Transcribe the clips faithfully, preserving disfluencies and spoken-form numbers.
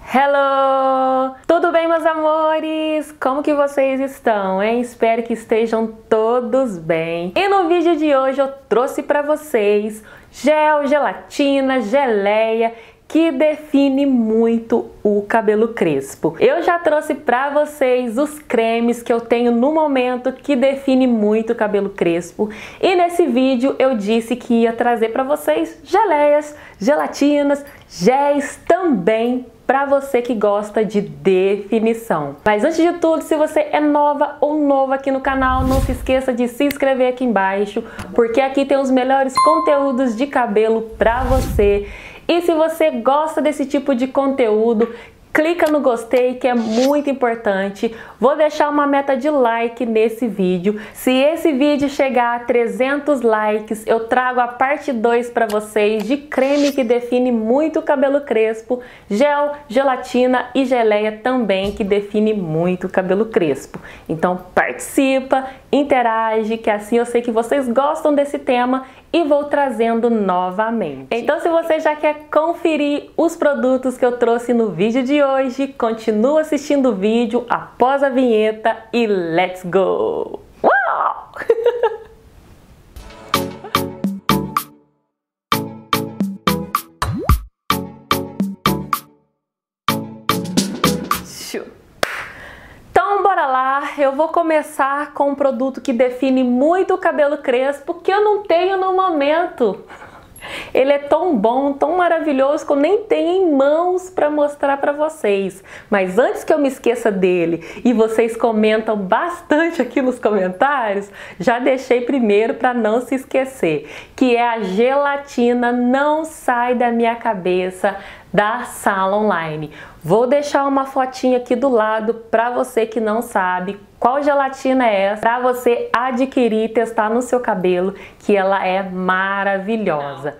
Hello! Tudo bem, meus amores? Como que vocês estão, hein? Espero que estejam todos bem. E no vídeo de hoje eu trouxe para vocês gel, gelatina, geleia que define muito o cabelo crespo. Eu já trouxe para vocês os cremes que eu tenho no momento que define muito o cabelo crespo. E nesse vídeo eu disse que ia trazer para vocês geleias, gelatinas, géis também para você que gosta de definição. Mas antes de tudo, se você é nova ou novo aqui no canal, não se esqueça de se inscrever aqui embaixo, porque aqui tem os melhores conteúdos de cabelo para você. E se você gosta desse tipo de conteúdo, clica no gostei, que é muito importante. Vou deixar uma meta de like nesse vídeo. Se esse vídeo chegar a trezentos likes, eu trago a parte dois para vocês de creme que define muito o cabelo crespo, gel, gelatina e geleia também que define muito o cabelo crespo. Então participa, interage, que assim eu sei que vocês gostam desse tema e vou trazendo novamente. Então, se você já quer conferir os produtos que eu trouxe no vídeo de hoje, continua assistindo o vídeo após a vinheta e let's go! Uau! Então bora lá, eu vou começar com um produto que define muito o cabelo crespo que eu não tenho no momento. Ele é tão bom, tão maravilhoso que eu nem tenho em mãos para mostrar para vocês. Mas antes que eu me esqueça dele, e vocês comentam bastante aqui nos comentários, já deixei primeiro para não se esquecer, que é a gelatina Não Sai da Minha Cabeça da Salon Line. Vou deixar uma fotinha aqui do lado para você que não sabe qual gelatina é essa, para você adquirir e testar no seu cabelo, que ela é maravilhosa.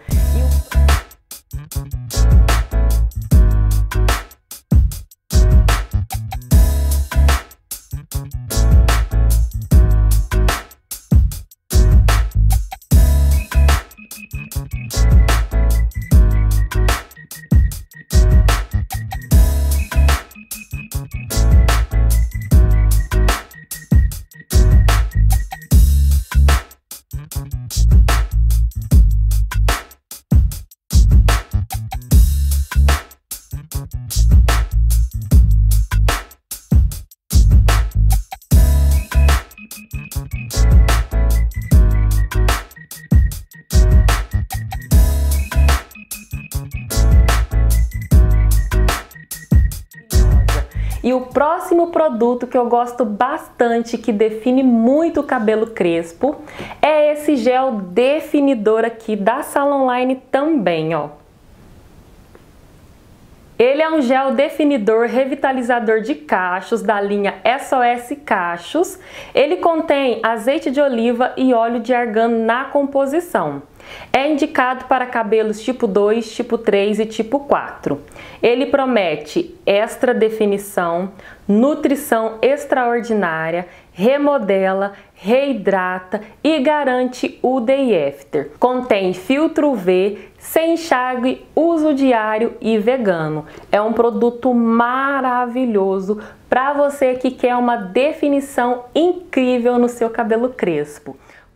E o próximo produto que eu gosto bastante, que define muito o cabelo crespo, é esse gel definidor aqui da Salon Line também, ó. Ele é um gel definidor revitalizador de cachos da linha S O S Cachos. Ele contém azeite de oliva e óleo de argan na composição. É indicado para cabelos tipo dois, tipo três e tipo quatro. Ele promete extra definição, nutrição extraordinária, remodela, reidrata e garante o day after. Contém filtro U V, sem enxágue, uso diário e vegano. É um produto maravilhoso para você que quer uma definição incrível no seu cabelo crespo.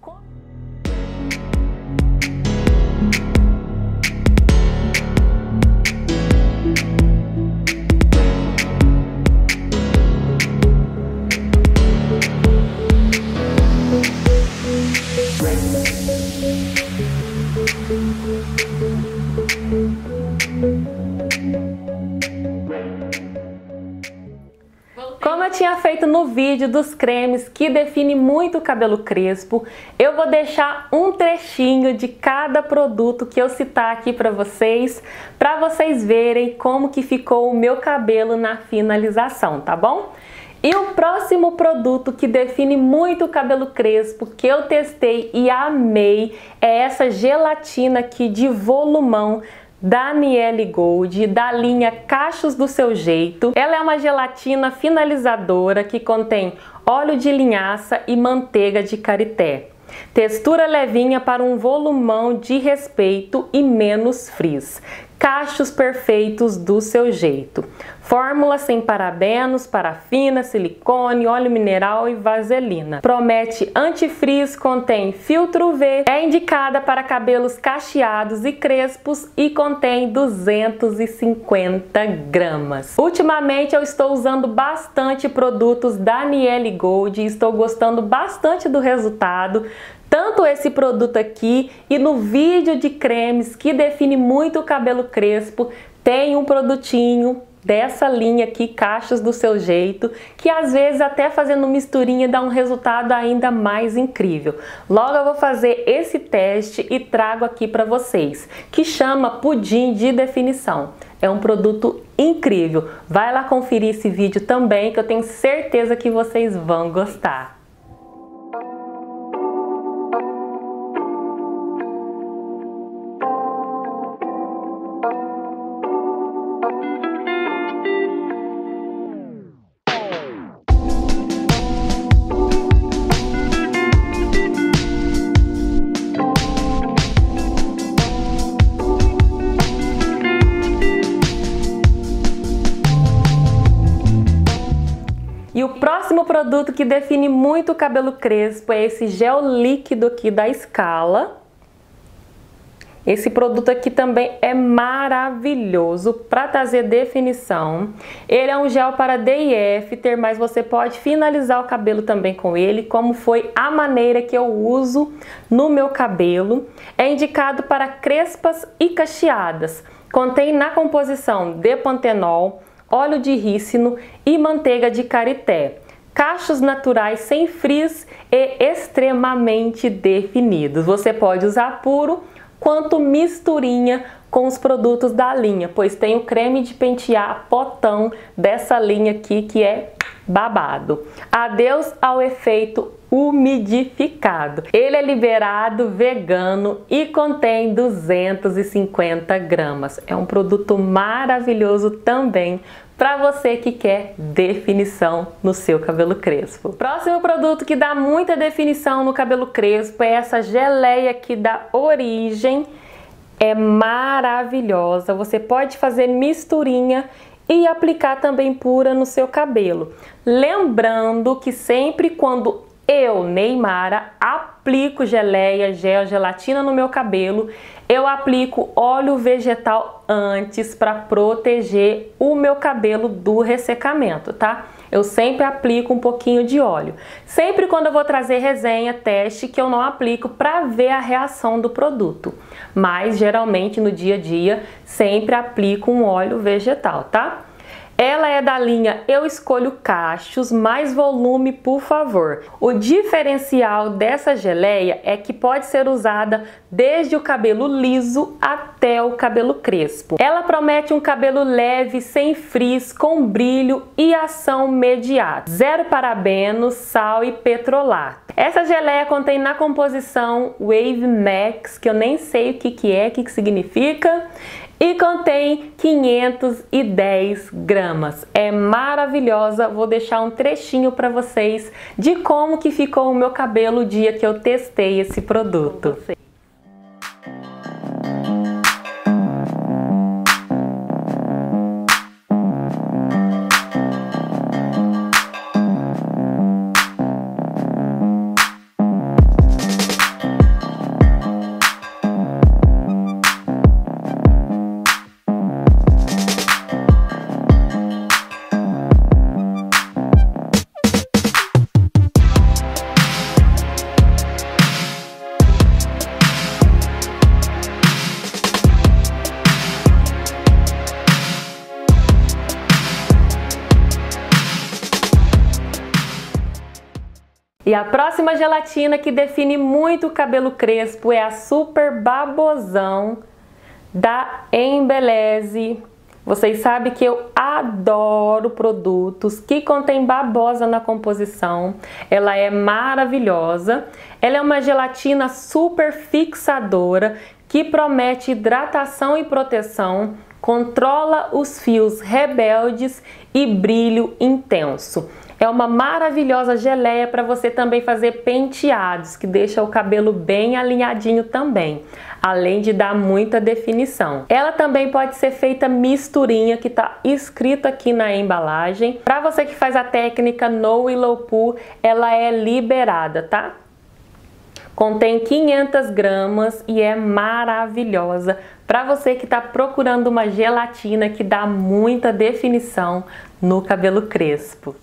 Como eu tinha feito no vídeo dos cremes que define muito o cabelo crespo, eu vou deixar um trechinho de cada produto que eu citar aqui para vocês, para vocês verem como que ficou o meu cabelo na finalização, tá bom? E o próximo produto que define muito o cabelo crespo, que eu testei e amei, é essa gelatina aqui de volumão da Miele Gold, da linha Cachos do Seu Jeito. Ela é uma gelatina finalizadora que contém óleo de linhaça e manteiga de karité. Textura levinha para um volumão de respeito e menos frizz. Cachos perfeitos do seu jeito. Fórmula sem parabenos, parafina, silicone, óleo mineral e vaselina. Promete antifrizz, contém filtro U V, é indicada para cabelos cacheados e crespos e contém duzentos e cinquenta gramas. Ultimamente eu estou usando bastante produtos da Niele Gold e estou gostando bastante do resultado. Tanto esse produto aqui e no vídeo de cremes que define muito o cabelo crespo, tem um produtinho dessa linha aqui, Cachos do Seu Jeito, que às vezes até fazendo misturinha dá um resultado ainda mais incrível. Logo eu vou fazer esse teste e trago aqui para vocês, que chama Pudim de Definição. É um produto incrível. Vai lá conferir esse vídeo também, que eu tenho certeza que vocês vão gostar. E o próximo produto que define muito o cabelo crespo é esse gel líquido aqui da Scala. Esse produto aqui também é maravilhoso para trazer definição. Ele é um gel para day after, mas você pode finalizar o cabelo também com ele, como foi a maneira que eu uso no meu cabelo. É indicado para crespas e cacheadas. Contém na composição depantenol, óleo de rícino e manteiga de karité. Cachos naturais sem frizz e extremamente definidos. Você pode usar puro quanto misturinha com os produtos da linha, pois tem o creme de pentear potão dessa linha aqui que é babado. Adeus ao efeito umidificado. Ele é liberado vegano e contém duzentos e cinquenta gramas. É um produto maravilhoso também para você que quer definição no seu cabelo crespo. Próximo produto que dá muita definição no cabelo crespo é essa geleia aqui da Origem. É maravilhosa. Você pode fazer misturinha e aplicar também pura no seu cabelo. Lembrando que sempre quando eu, Neymara, aplico geleia, gel, gelatina no meu cabelo, eu aplico óleo vegetal antes para proteger o meu cabelo do ressecamento, tá? Eu sempre aplico um pouquinho de óleo. Sempre quando eu vou trazer resenha, teste, que eu não aplico para ver a reação do produto. Mas geralmente no dia a dia sempre aplico um óleo vegetal, tá? Ela é da linha Eu Escolho Cachos, mais volume, por favor. O diferencial dessa geleia é que pode ser usada desde o cabelo liso até o cabelo crespo. Ela promete um cabelo leve, sem frizz, com brilho e ação imediata. Zero parabenos, sal e petrolato. Essa geleia contém na composição Wave Max, que eu nem sei o que, que é, o que, que significa, e contém quinhentos e dez gramas. É maravilhosa. Vou deixar um trechinho para vocês de como que ficou o meu cabelo o dia que eu testei esse produto. E a próxima gelatina que define muito o cabelo crespo é a Super Babosão da Embeleze. Vocês sabem que eu adoro produtos que contêm babosa na composição. Ela é maravilhosa. Ela é uma gelatina super fixadora que promete hidratação e proteção, controla os fios rebeldes e brilho intenso. É uma maravilhosa geleia para você também fazer penteados, que deixa o cabelo bem alinhadinho também, além de dar muita definição. Ela também pode ser feita misturinha, que está escrito aqui na embalagem. Para você que faz a técnica no Willow Poo, ela é liberada, tá? Contém quinhentas gramas e é maravilhosa para você que está procurando uma gelatina que dá muita definição no cabelo crespo.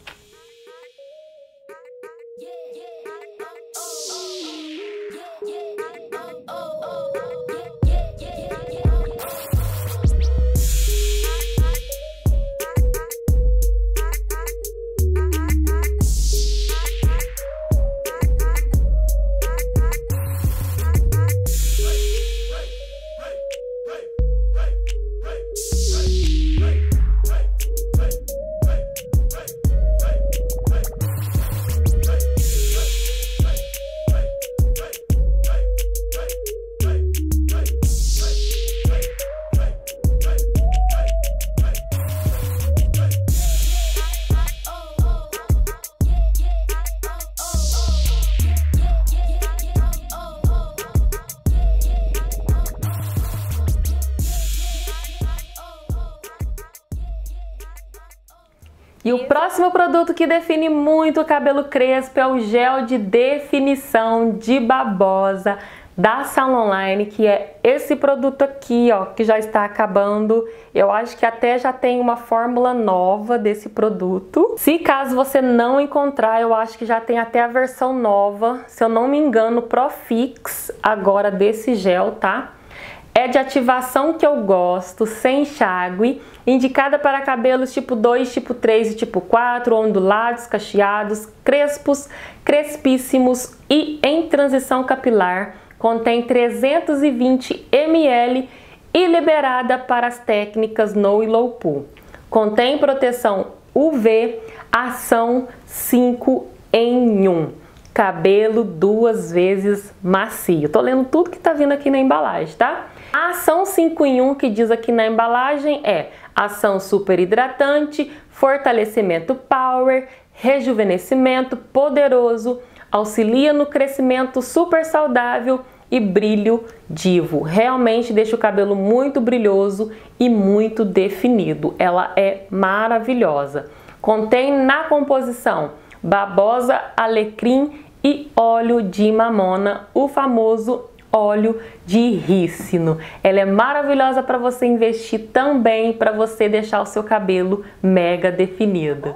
E o próximo produto que define muito o cabelo crespo é o gel de definição de babosa da Salon Online, que é esse produto aqui, ó, que já está acabando. Eu acho que até já tem uma fórmula nova desse produto. Se caso você não encontrar, eu acho que já tem até a versão nova, se eu não me engano, Pro Fix, agora desse gel, tá? É de ativação que eu gosto, sem enxágue, indicada para cabelos tipo dois, tipo três e tipo quatro, ondulados, cacheados, crespos, crespíssimos e em transição capilar. Contém trezentos e vinte mililitros e liberada para as técnicas no Willow Poo. Contém proteção U V, ação cinco em um. Cabelo duas vezes macio. Tô lendo tudo que tá vindo aqui na embalagem, tá? A ação cinco em um que diz aqui na embalagem é ação super hidratante, fortalecimento power, rejuvenescimento poderoso, auxilia no crescimento super saudável e brilho divo. Realmente deixa o cabelo muito brilhoso e muito definido. Ela é maravilhosa. Contém na composição babosa, alecrim e óleo de mamona, o famoso óleo de rícino. Ela é maravilhosa para você investir também, para você deixar o seu cabelo mega definido.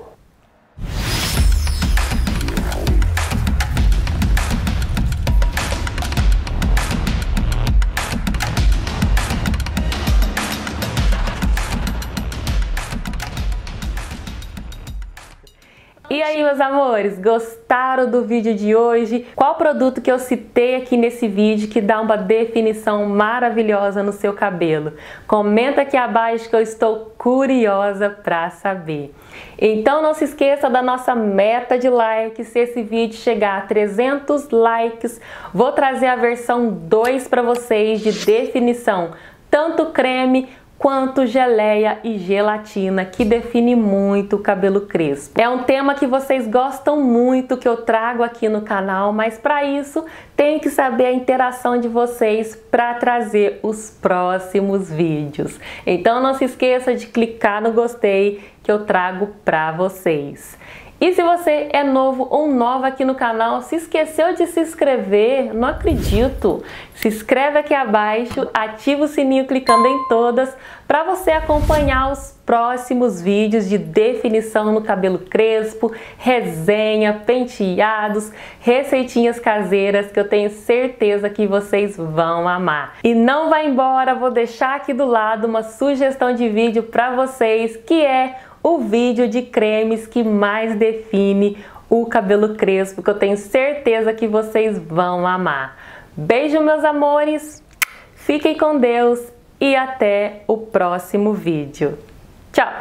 E aí, meus amores, gostaram do vídeo de hoje? Qual produto que eu citei aqui nesse vídeo que dá uma definição maravilhosa no seu cabelo? Comenta aqui abaixo que eu estou curiosa para saber. Então não se esqueça da nossa meta de likes. Se esse vídeo chegar a trezentos likes, vou trazer a versão dois para vocês de definição, tanto creme quanto geleia e gelatina, que define muito o cabelo crespo. É um tema que vocês gostam muito, que eu trago aqui no canal, mas para isso tenho que saber a interação de vocês para trazer os próximos vídeos. Então não se esqueça de clicar no gostei que eu trago para vocês. E se você é novo ou nova aqui no canal, se esqueceu de se inscrever, não acredito. Se inscreve aqui abaixo, ativa o sininho clicando em todas para você acompanhar os próximos vídeos de definição no cabelo crespo, resenha, penteados, receitinhas caseiras que eu tenho certeza que vocês vão amar. E não vai embora, vou deixar aqui do lado uma sugestão de vídeo para vocês, que é o vídeo de cremes que mais define o cabelo crespo, que eu tenho certeza que vocês vão amar. Beijo, meus amores, fiquem com Deus e até o próximo vídeo. Tchau!